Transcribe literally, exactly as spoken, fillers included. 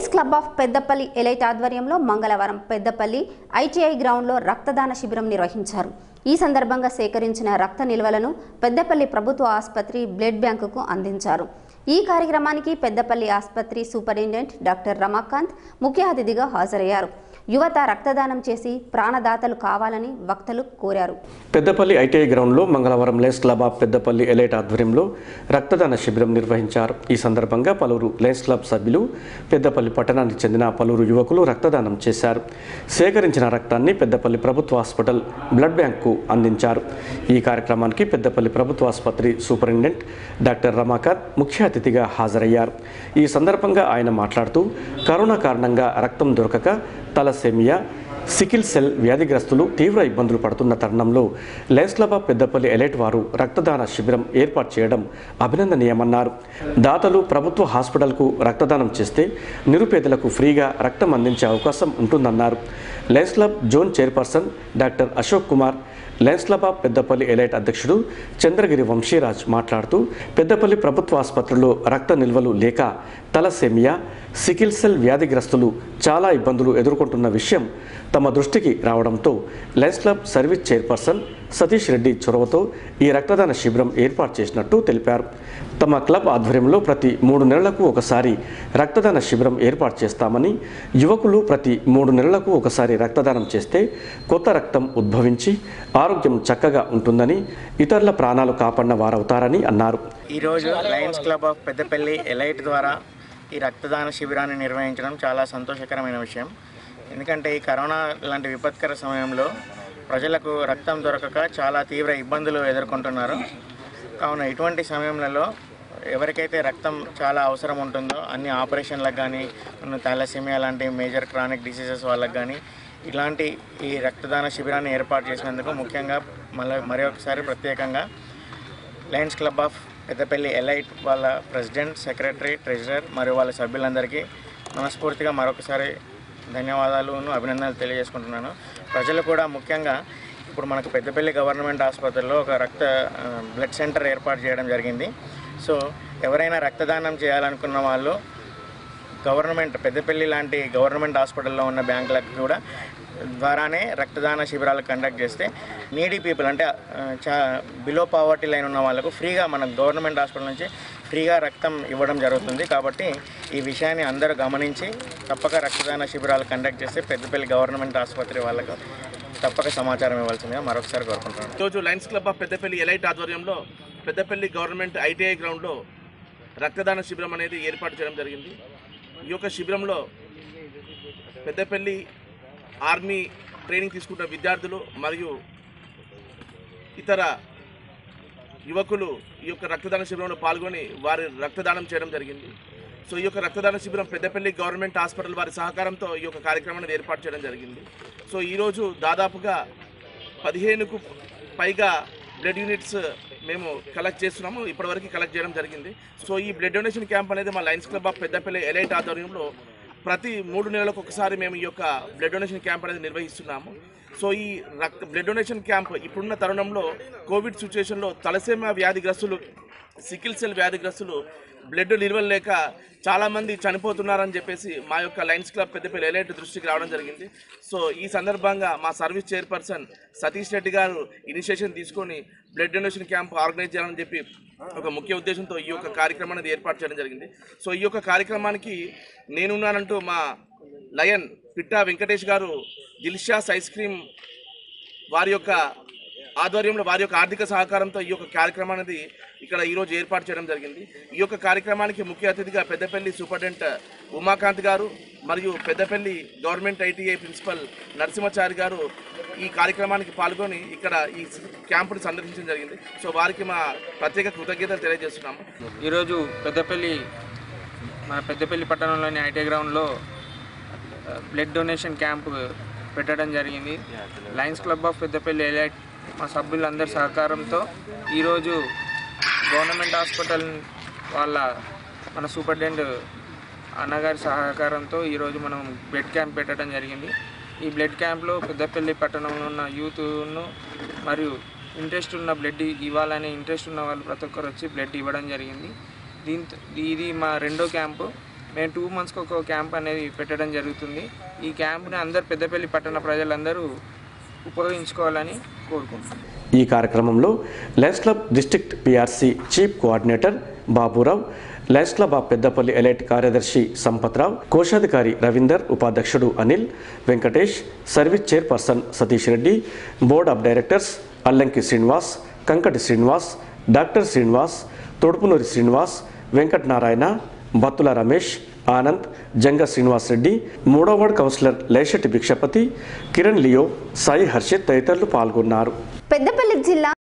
Lions club of Peddapalli elite ఆధ్వర్యంలో మంగళవారం Peddapalli ITI గ్రౌండ్లో రక్తదాన శిబిరం నిర్వహించారు. ఈ సందర్భంగా సేకరించిన రక్త నిల్వలను పెద్దపల్లి ప్రభుత్వ ఆసుపత్రి బ్లడ్ బ్యాంకుకు అందించారు. ఈ కార్యక్రమానికి పెద్దపల్లి ఆసుపత్రి సూపరింటెండెంట్ డాక్టర్ రమాకాంత్ ముఖ్య అతిథిగా హాజరయ్యారు. యువత రక్తదానం చేసి ప్రాణదాతలు కావాలని వక్తలు కోరారు. పెద్దపల్లి ఐటీఐ గ్రౌండ్లో మంగళవారం lions club of Peddapalli elite ఆధ్వర్యంలో రక్తదాన శిబిరం నిర్వహించారు. ఈ సందర్భంగా పలువురు లయన్స్ క్లబ్ సభ్యులు, పెద్దపల్లి పట్టణానికి చెందిన పలువురు యువకులు రక్తదానం చేశారు. సేకరించిన రక్తాన్ని పెద్దపల్లి ప్రభుత్వ హాస్పిటల్ బ్లడ్ బ్యాంకు అందించారు. ఈ కార్యక్రమానికి పెద్దపల్లి ప్రభుత్వ ఆసుపత్రి సూపరింటెండెంట్ డాక్టర్ రమాకాంత్ ముఖ్య అతిథిగా హాజరయ్యారు. ఈ సందర్భంగా ఆయన మాట్లాడుతూ కరోనా కారణంగా రక్తం దొరకక తలసేమియా, సికిల్ సెల్ వ్యాధిగ్రస్తులు తీవ్ర ఇబ్బందులు పడుతున్న తరుణంలో lions club of Peddapalli elite వారు రక్తదాన శిబిరం ఏర్పాటు చేయడం అభినందనీయమన్నారు. దాతలు ప్రభుత్వ హాస్పిటల్కు రక్తదానం చేస్తే నిరుపేదలకు ఫ్రీగా రక్తం అందించే అవకాశం ఉంటుందన్నారు. Lions club zone chairperson doctor Ashok Kumar, lions club of Peddapalli elite అధ్యక్షుడు చంద్రగిరి వంశీరాజ్ మాట్లాడుతూ పెద్దపల్లి ప్రభుత్వ ఆసుపత్రిలో రక్త నిల్వలు లేక తలసేమియా, సికిల్ సెల్ వ్యాధిగ్రస్తులు చాలా ఇబ్బందులు ఎదుర్కొంటున్న విషయం తమ దృష్టికి రావడంతో lions club service chairperson Satish Reddy చొరవతో ఈ రక్తదాన శిబిరం ఏర్పాటు చేసినట్టు తెలిపారు. తమ క్లబ్ ఆధ్వర్యంలో ప్రతి మూడు నెలలకు ఒకసారి రక్తదాన శిబిరం ఏర్పాటు చేస్తామని, యువకులు ప్రతి మూడు నెలలకు ఒకసారి రక్తదానం చేస్తే కొత్త రక్తం ఉద్భవించి ఆరోగ్యం చక్కగా ఉంటుందని, ఇతరుల ప్రాణాలు కాపాడిన వారవుతారని అన్నారు. ఈరోజు lions club of Peddapalli elite ద్వారా ఈ రక్తదాన శిబిరాన్ని నిర్వహించడం చాలా సంతోషకరమైన విషయం. ఎందుకంటే ఈ కరోనా లాంటి విపత్కర సమయంలో ప్రజలకు రక్తం దొరకక చాలా తీవ్ర ఇబ్బందులు ఎదుర్కొంటున్నారు. కావున ఇటువంటి సమయంలో ఎవరికైతే రక్తం చాలా అవసరం ఉంటుందో అన్ని ఆపరేషన్లకు కానీ, థాలసీమియా లాంటి మేజర్ క్రానిక్ డిసీజెస్ వాళ్ళకి కానీ ఇలాంటి ఈ రక్తదాన శిబిరాన్ని ఏర్పాటు చేసినందుకు ముఖ్యంగా మళ్ళీ మరి ఒకసారి ప్రత్యేకంగా lions club of Peddapalli elite వాళ్ళ ప్రెసిడెంట్, సెక్రటరీ, ట్రెజరర్ మరియు వాళ్ళ సభ్యులందరికీ మనస్ఫూర్తిగా మరొకసారి ధన్యవాదాలను, అభినందనలు తెలియజేసుకుంటున్నాను. ప్రజలు కూడా ముఖ్యంగా ఇప్పుడు మనకు పెద్దపల్లి గవర్నమెంట్ ఆసుపత్రిలో ఒక రక్త బ్లడ్ సెంటర్ ఏర్పాటు చేయడం జరిగింది. సో ఎవరైనా రక్తదానం చేయాలనుకున్న వాళ్ళు గవర్నమెంట్ పెద్దపల్లి లాంటి గవర్నమెంట్ హాస్పిటల్లో ఉన్న బ్యాంకులకు కూడా ద్వారానే రక్తదాన శిబిరాలు కండక్ట్ చేస్తే నీడీ పీపుల్ అంటే చా బిలో పావర్టీ లైన్ ఉన్న వాళ్ళకు ఫ్రీగా మన గవర్నమెంట్ హాస్పిటల్ నుంచి ఫ్రీగా రక్తం ఇవ్వడం జరుగుతుంది. కాబట్టి ఈ విషయాన్ని అందరూ గమనించి తప్పక రక్తదాన శిబిరాలు కండక్ట్ చేస్తే పెద్దపల్లి గవర్నమెంట్ ఆసుపత్రి వాళ్ళకు తప్పక సమాచారం ఇవ్వాల్సిందిగా మరొకసారి కోరుకుంటున్నాను. ఈరోజు lions club of Peddapalli elite ఆధ్వర్యంలో పెద్దపల్లి గవర్నమెంట్ ఐటీఐ గ్రౌండ్లో రక్తదాన శిబిరం అనేది ఏర్పాటు చేయడం జరిగింది. ఈ యొక్క శిబిరంలో పెద్దపల్లి ఆర్మీ ట్రైనింగ్ తీసుకుంటున్న విద్యార్థులు మరియు ఇతర యువకులు ఈ యొక్క రక్తదాన శిబిరంలో పాల్గొని వారి రక్తదానం చేయడం జరిగింది. సో ఈ యొక్క రక్తదాన శిబిరం పెద్దపల్లి గవర్నమెంట్ హాస్పిటల్ వారి సహకారంతో ఈ యొక్క కార్యక్రమాన్ని ఏర్పాటు చేయడం జరిగింది. సో ఈరోజు దాదాపుగా పదిహేనుకు పైగా బ్లడ్ యూనిట్స్ మేము కలెక్ట్ చేస్తున్నాము, ఇప్పటివరకు కలెక్ట్ చేయడం జరిగింది. సో ఈ బ్లడ్ డొనేషన్ క్యాంప్ అనేది మా lions club of Peddapalli elite ఆధ్వర్యంలో ప్రతి మూడు నెలలకు ఒకసారి మేము ఈ యొక్క బ్లడ్ డొనేషన్ క్యాంప్ అనేది నిర్వహిస్తున్నాము. సో ఈ రక్త బ్లడ్ డొనేషన్ క్యాంప్ ఇప్పుడున్న తరుణంలో కోవిడ్ సిచ్యువేషన్లో తలసేమియా వ్యాధిగ్రస్తులు, సికిల్ సెల్ వ్యాధిగ్రస్తులు బ్లడ్ నిల్వలు లేక చాలామంది చనిపోతున్నారని చెప్పేసి మా యొక్క లయన్స్ క్లబ్ పెద్దపల్లి ఎలైట్ దృష్టికి రావడం జరిగింది. సో ఈ సందర్భంగా మా సర్వీస్ చైర్పర్సన్ సతీష్ రెడ్డి గారు ఇనిషియేషన్ తీసుకొని బ్లడ్ డొనేషన్ క్యాంప్ ఆర్గనైజ్ చేయాలని చెప్పి ఒక ముఖ్య ఉద్దేశంతో ఈ యొక్క కార్యక్రమాన్ని ఏర్పాటు చేయడం జరిగింది. సో ఈ యొక్క కార్యక్రమానికి నేనున్నానంటూ మా లయన్ పిట్టా వెంకటేష్ గారు దిల్షాస్ ఐస్ క్రీమ్ వారి యొక్క ఆధ్వర్యంలో వారి యొక్క ఆర్థిక సహకారంతో ఈ యొక్క కార్యక్రమాన్ని ఇక్కడ ఈరోజు ఏర్పాటు చేయడం జరిగింది. ఈ యొక్క కార్యక్రమానికి ముఖ్య అతిథిగా పెద్దపల్లి సూపరింటెండెంట్ ఉమాకాంత్ గారు మరియు Peddapalli government ITI principal Narasimhachari గారు ఈ కార్యక్రమానికి పాల్గొని ఇక్కడ ఈ క్యాంపును సందర్శించడం జరిగింది. సో వారికి మా ప్రత్యేక కృతజ్ఞతలు తెలియజేస్తున్నాము. ఈరోజు పెద్దపల్లి మన పెద్దపల్లి పట్టణంలోని ఐటీఐ గ్రౌండ్లో బ్లడ్ డొనేషన్ క్యాంపు పెట్టడం జరిగింది. Lions club of Peddapalli elite మా సభ్యులందరి సహకారంతో ఈరోజు గవర్నమెంట్ హాస్పిటల్ వాళ్ళ మన సూపరింటెండెంట్ అన్నగారి సహకారంతో ఈరోజు మనం బ్లడ్ క్యాంప్ పెట్టడం జరిగింది. ఈ బ్లడ్ క్యాంప్లో పెద్దపల్లి పట్టణంలో ఉన్న యూత్ను మరియు ఇంట్రెస్ట్ ఉన్న బ్లడ్ ఇవ్వాలనే ఇంట్రెస్ట్ ఉన్న వాళ్ళు ప్రతి ఒక్కరు వచ్చి బ్లడ్ ఇవ్వడం జరిగింది. దీంతో ఇది మా రెండో క్యాంపు. మేము టూ మంత్స్కి ఒక క్యాంప్ అనేది పెట్టడం జరుగుతుంది. ఈ క్యాంప్ని అందరు పెద్దపల్లి పట్టణ ప్రజలందరూ ఉపయోగించుకోవాలని కోరుకుంటున్నాం. ఈ కార్యక్రమంలో lions club district PRC chief coordinator Baburao, lions club of Peddapalli elite కార్యదర్శి సంపత్రావు, కోశాధికారి రవీందర్, ఉపాధ్యక్షుడు Anil, Venkatesh, service chairperson Satish Reddy, board of directors Allanki Srinivas, Kankati Srinivas, doctor Srinivas, Thodupunuri Srinivas, Venkatanarayana, Battula Ramesh, Anand, Janga Srinivas Reddy, మూడో ward councillor Leshetti Bhikshapathi, Kiran Leo, Sai Harshith తదితరులు పాల్గొన్నారు. పెద్దపల్లి జిల్లా